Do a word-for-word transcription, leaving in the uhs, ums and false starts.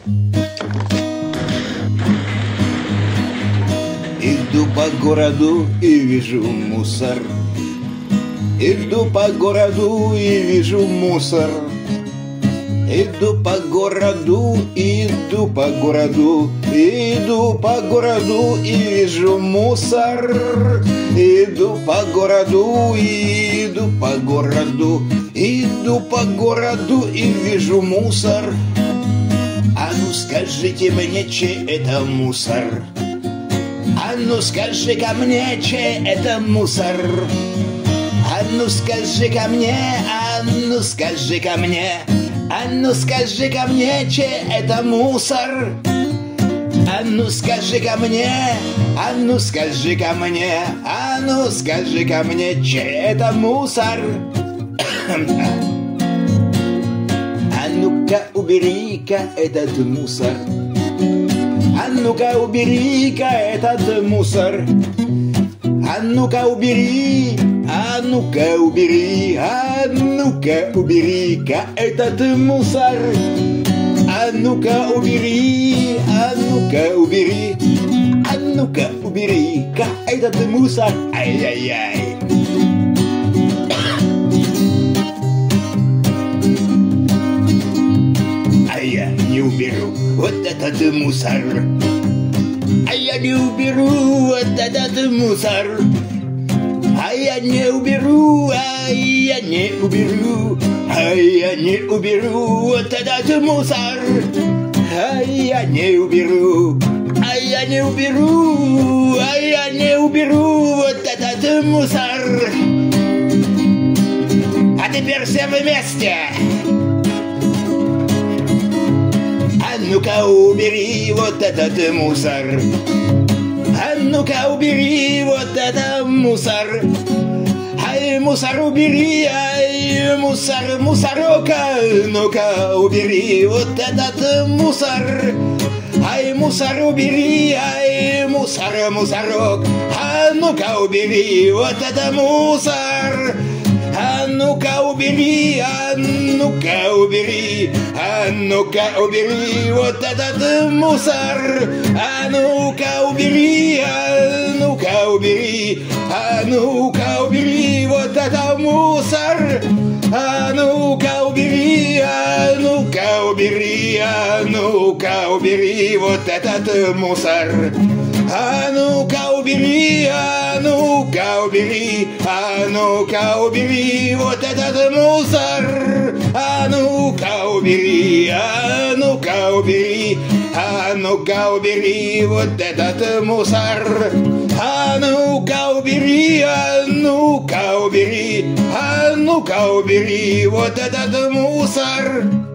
Иду по городу и вижу мусор. Иду по городу и вижу мусор. Иду по городу, иду по городу, иду по городу и вижу мусор. Иду по городу, иду по городу, иду по городу и вижу мусор. А ну скажите мне, чей это мусор? А ну скажи ко мне, чей это мусор? А ну скажи ко мне, а ну скажи ко мне, а ну скажи ко мне, чей это мусор? А ну скажи ко мне, а ну скажи ко мне, а ну скажи ко мне, чей это мусор? А ну-ка убери-ка этот мусор. А ну-ка убери-ка этот мусор. А ну-ка убери, а ну-ка убери, а ну-ка убери-ка этот мусор. А ну-ка убери, а ну-ка убери, а ну-ка убери-ка этот мусор. Ай-яй-яй. А я не уберу вот этот мусор. А я не уберу вот этот мусор. А я не уберу, а я не уберу, а я не уберу вот этот мусор. А я не уберу, а я не уберу, а я не уберу вот этот мусор. А теперь все вместе. А ну-ка убери вот этот мусор. А ну-ка убери вот этот мусор. Ай, мусор убери, ай, мусор, мусорок. А ну-ка убери вот этот мусор. Ай, мусор убери, ай, мусор, мусорок. А ну-ка убери вот этот мусор. А ну-ка убери, а ну-ка убери, а ну-ка убери вот этот мусор. А ну-ка убери, а ну-ка убери, а ну-ка убери вот этот мусор. А ну-ка убери, а ну-ка убери, а ну-ка убери вот этот мусор. А ну-ка убери, а ну-ка убери, а ну-ка убери вот этот мусор. А ну-ка убери, а ну-ка убери, а ну-ка убери вот этот мусор. А ну-ка убери, а ну-ка убери, а ну-ка убери вот этот мусор.